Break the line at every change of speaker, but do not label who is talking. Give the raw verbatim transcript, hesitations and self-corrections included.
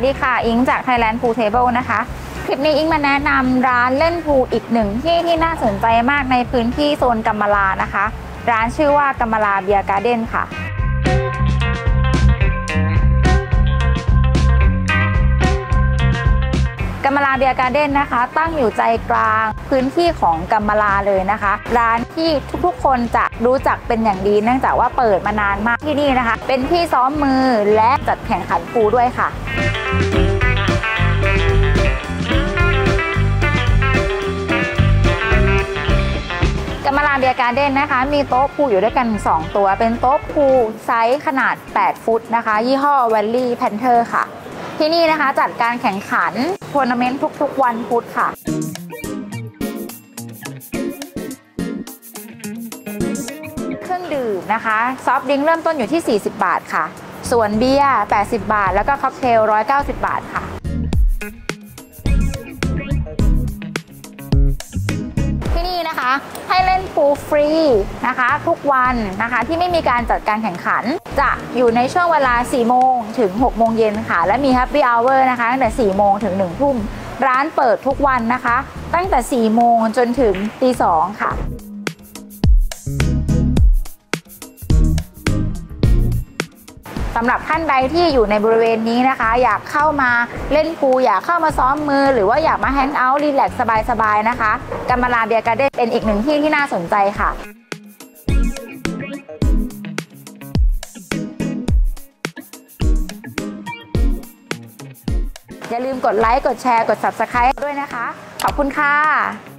สดีค่ะอิงจาก Thailand Pool Table นะคะคลิปนี้อิงมาแนะนำร้านเล่นพูลอีกหนึ่งที่ที่น่าสนใจมากในพื้นที่โซนกัมมาลานะคะร้านชื่อว่ากัมมาลาเบียร์การ์เด้นค่ะกัมมาลาเบียร์การ์เด้นนะคะตั้งอยู่ใจกลางพื้นที่ของกัมมาลาเลยนะคะร้านที่ทุกๆคนจะรู้จักเป็นอย่างดีเนื่องจากว่าเปิดมานานมากที่นี่นะคะเป็นที่ซ้อมมือและจัดแข่งขันพูลด้วยค่ะกัมมาลาเบียร์การ์เด้นนะคะมีโต๊ะพูลอยู่ด้วยกันสองตัวเป็นโต๊ะพูลไซส์ขนาดแปดฟุตนะคะยี่ห้อ Valley Panther ค่ะที่นี่นะคะจัดการแข่งขันทัวร์นาเมนต์ทุกๆวันพุธค่ะเครื่องดื่มนะคะซอฟต์ดริงก์เริ่มต้นอยู่ที่สี่สิบบาทค่ะส่วนเบียร์แปดสิบบาทแล้วก็ค็อกเทลหนึ่งร้อยเก้าสิบบาทค่ะที่นี่นะคะให้เล่นพูลฟรีนะคะทุกวันนะคะที่ไม่มีการจัดการแข่งขันจะอยู่ในช่วงเวลาสี่โมงถึงหกโมงเย็นค่ะและมี Happy Hour นะคะตั้งแต่สี่โมงถึงหนึ่งทุ่มร้านเปิดทุกวันนะคะตั้งแต่สี่โมงจนถึงตีสองค่ะสำหรับท่านใดที่อยู่ในบริเวณนี้นะคะอยากเข้ามาเล่นพูลอยากเข้ามาซ้อมมือหรือว่าอยากมาแฮงเอาท์รีแลกซ์สบายๆนะคะกัมมาลาเบียร์การ์เด้นเป็นอีกหนึ่งที่ที่น่าสนใจค่ะอย่าลืมกดไลค์กดแชร์กด ซับสไครบ์ ด้วยนะคะขอบคุณค่ะ